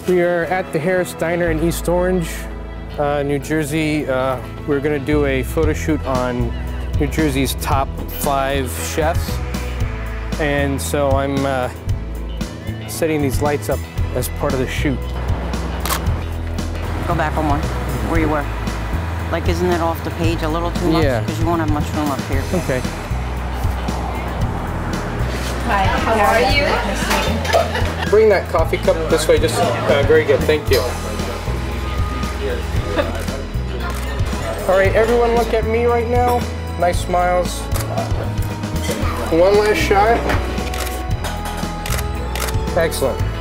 We are at the Harris Diner in East Orange, New Jersey. We're going to do a photo shoot on New Jersey's top 5 chefs. And so I'm setting these lights up as part of the shoot. Go back one more, where you were. Like, isn't it off the page a little too much? Yeah. Because you won't have much room up here. Okay. Hi, how are you? Bring that coffee cup this way, just very good, thank you. All right, everyone look at me right now. Nice smiles. One last shot. Excellent.